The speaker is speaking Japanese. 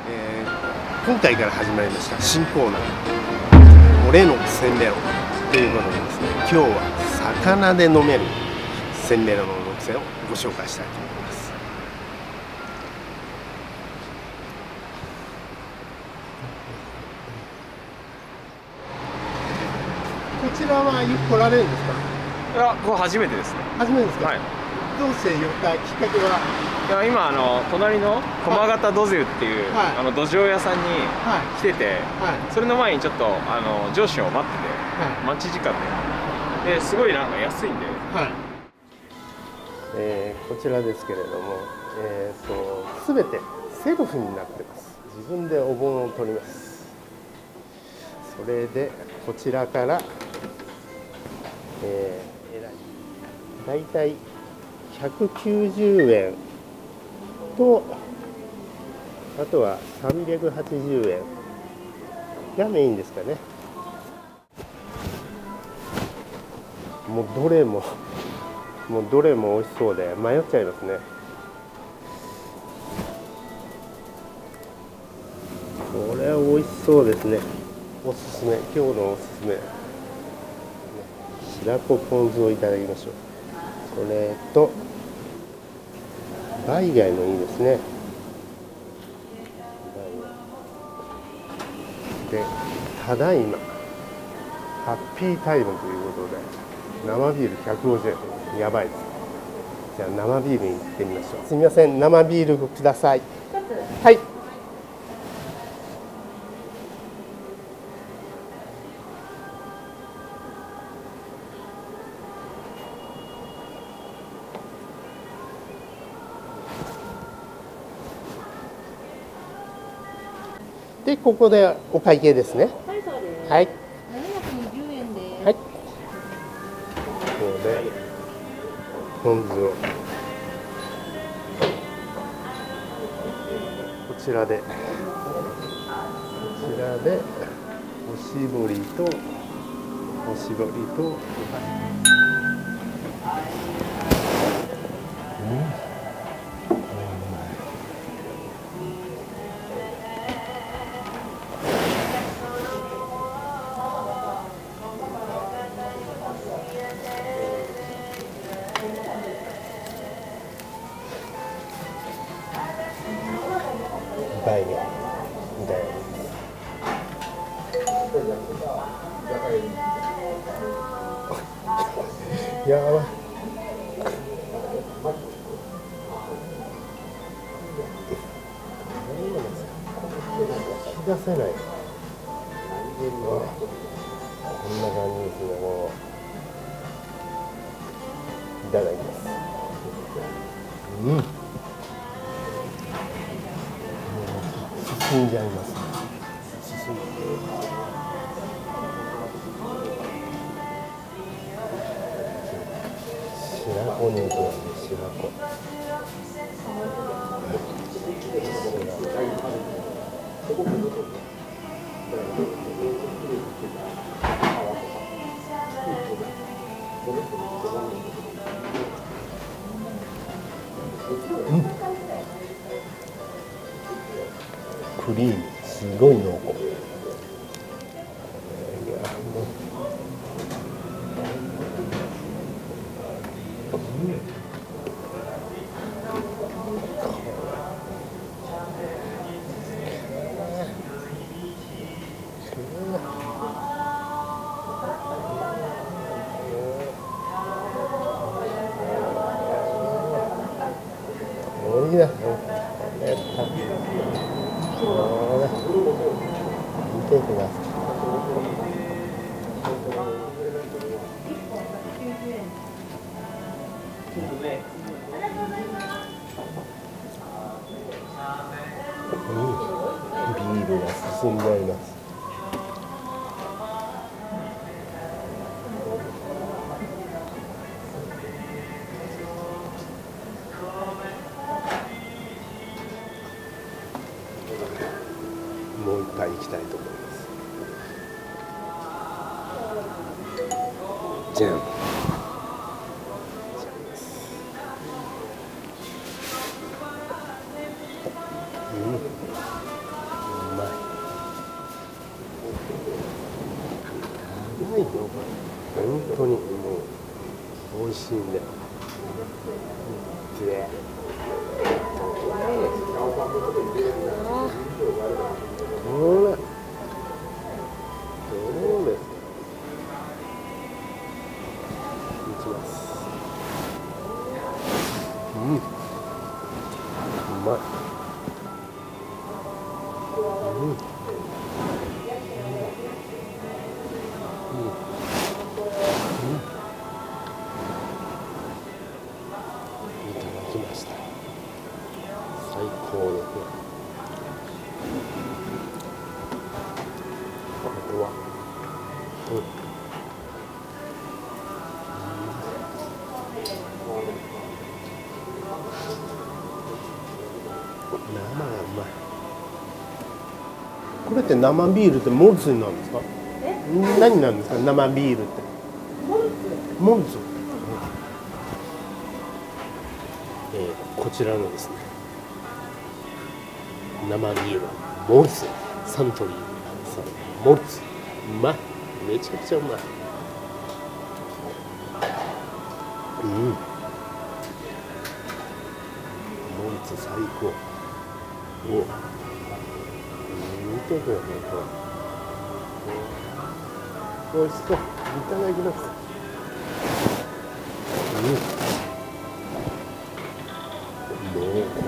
今回から始まりました新コーナー俺のせんべろということでですね、今日は魚で飲めるせんべろのお店をご紹介したいと思います。こちらはよく来られるんですか？ いや、これ初めてですね。 初めてですか？ はい。 どうして寄ったきっかけは？ いや、今隣の駒形土手っていう、 はい、 土壌屋さんに来てて、 はい、 それの前にちょっと上司を待ってて、 はい、 待ち時間ですごいなんか安いんで、 はい、こちらですけれども、すべてセルフになってます。自分でお盆を取ります。それでこちらから、だいたい190円と、あとは380円がメインですかね。もうどれも美味しそうで迷っちゃいますね。これは美味しそうですね。おすすめ、今日のおすすめ、白子ポン酢をいただきましょう。これとバイ貝もいいですね。で、ただいまハッピータイムということで生ビール150円、やばいです。じゃあ生ビールに行ってみましょう。すみません、生ビールください。はい。で、ここでお会計ですね。 はい、そうです。 はい。 720円です。 はい。ここでポン酢をこちらでおしぼりとバイ貝みたいな。やばい。引き出せない。こんな感じですね。もういただきます。進んじゃいますね。進んで。白子に行きますね。白子。クリームすごい濃厚。いいな。見てください。ビールが進んでおります。もう一杯行きたいと思います。じゃん。 いよこれ。本当にもう美味しいんで。で。ほら。そうです。いきます。うん。うまい。うん。いただきました。最高ですね。これは、生がうまい。これって生ビールってモルツになるんですか？何なんですか？生ビールって。モルツ。こちらのですね。生ビールモルツサントリーさんモルツうまい。めちゃくちゃうまい。モルツ最高。見てくださいこれ。美味しそう。いただきます。濃厚。